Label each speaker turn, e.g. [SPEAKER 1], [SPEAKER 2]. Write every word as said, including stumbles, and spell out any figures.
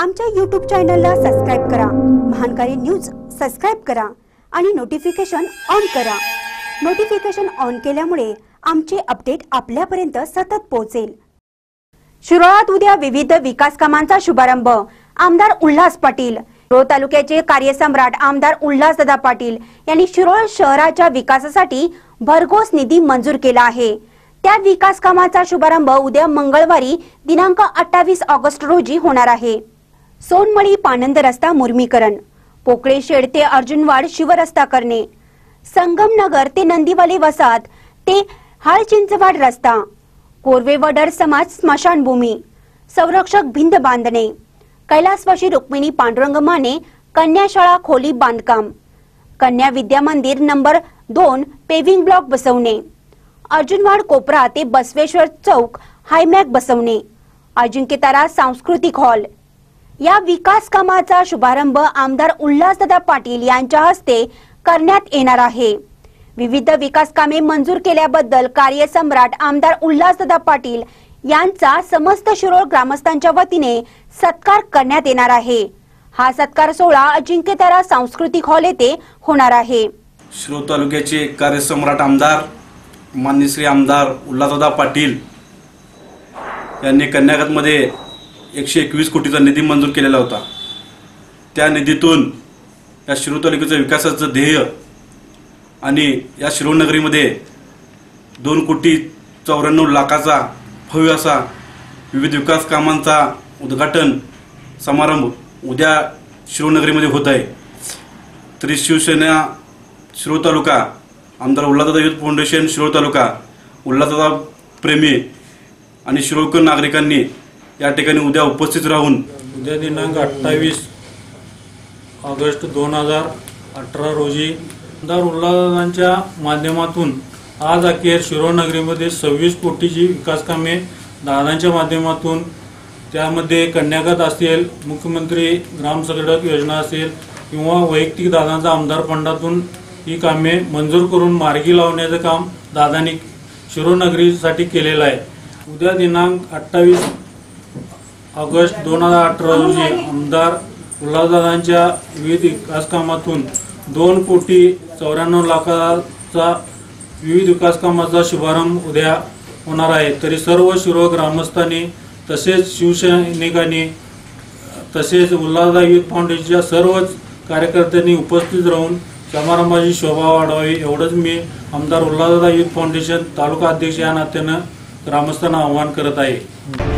[SPEAKER 1] आमच्या यूट्यूब चॅनलला सबस्क्राइब करा, महानकारी न्यूज सबस्क्राइब करा आणि नोटिफिकेशन ऑन करा। नोटिफिकेशन ऑन केल्यामुळे आमचे अपडेट आपल्यापर्यंत सतत पोहोचेल। शिरोळात उद्या विविध विकास कामांचा शुभारंभ, आमदार उल्हास पाटील। शिरोळ तालुक्याचे कार्यसम्राट आमदार उल्हासदादा पाटील यांनी शिरोळ शहराच्या विकासासाठी भरघोस निधी मंजूर केला आहे। त्या विकास कामाचा शुभारंभ उद्या मंगळवारी दिनांक अठ्ठावीस ऑगस्ट रोजी होणार आहे। सोनमळी पानंद रस्ता मुर्मीकरण, पोकळे शेड ते अर्जुनवाड शिवरस्ता करणे, संगमनगर ते नंदीवाली वसाहत ते हाळचिंचवाड रस्ता, कोरवे वडर समाज स्मशानभूमी, संरक्षक भिंत बांधणे, कैलासवासी रुक्मिणी पांडुरंग माने कन्याशाळा खोली बांधकाम, कन्या विद्या मंदिर नंबर दोन पेव्हिंग ब्लॉक बसवणे, अर्जुनवाड कोपरा ते बसवेश्वर चौक हायमॅक बसवणे, अजिंक्यतारा सांस्कृतिक हॉल। या विकास कामाचा शुभारंभ आमदार उल्हासदादा पाटील यांच्या हस्ते करण्यात येणार आहे। विविध विकास कामे मंजूर केल्याबद्दल कार्यसम्राट आमदार उल्हासदादा पाटील यांचा समस्त शिरोळ ग्रामस्थांच्या वतीने सत्कार करण्यात येणार आहे। हा सत्कार सोहळा अजिंक्यतारा सांस्कृतिक हॉल येथे होणार आहे।
[SPEAKER 2] शिरोळ तालुक्याचे कार्यसम्राट आमदार माननीय श्री आमदार उल्हासदादा पाटील यांनी कन्यागतमध्ये एकशे एकवीस कोटीचा निधी मंजूर केलेला होता। त्या निधीतून या शिरोळ तालुक्याच्या विकासाचं ध्येय आणि या शिरोळ नगरीमध्ये दोन कोटी चौऱ्याण्णव लाखाचा भव्य असा विविध विकास कामांचा उद्घाटन समारंभ उद्या शिरोळ नगरीमध्ये होत आहे। तरी शिवसेना शिरोळ तालुका, आमदार उल्हासदादा युथ फाउंडेशन शिरोळ तालुका, उल्हासदादा प्रेमी आणि शिरोळकर नागरिकांनी या ठिकाणी उद्या उपस्थित राहून
[SPEAKER 3] उद्या दिनांक अठ्ठावीस ऑगस्ट दोन हजार अठरा रोजी आमदार उल्हासदादांच्या माध्यमातून आज अखेर शिरोळ नगरीमध्ये सव्वीस कोटीची विकास कामे दादांच्या माध्यमातून, त्यामध्ये कन्यागत असेल, मुख्यमंत्री ग्राम सडक योजना असेल किंवा वैयक्तिक दादांचा आमदार फंडातून ही कामे मंजूर करून मार्गी लावण्याचं काम दादांनी शिरोळ नगरीसाठी केलेलं आहे। उद्या दिनांक अठ्ठावीस ऑगस्ट दोन हजार अठरा रोजी आमदार उल्हासदादांच्या विविध विकास कामातून दोन कोटी चौऱ्याण्णव लाखाचा विविध विकास कामाचा शुभारंभ उद्या होणार आहे। तरी सर्व शिरोळ ग्रामस्थांनी तसेच शिवसैनिकांनी तसेच उल्हासदादा युथ फाउंडेशनच्या सर्वच कार्यकर्त्यांनी उपस्थित राहून समारंभाची शोभा वाढवावी एवढंच मी आमदार उल्हासदादा युथ फाउंडेशन तालुका अध्यक्ष या नात्यानं ग्रामस्थांना आवाहन करत आहे।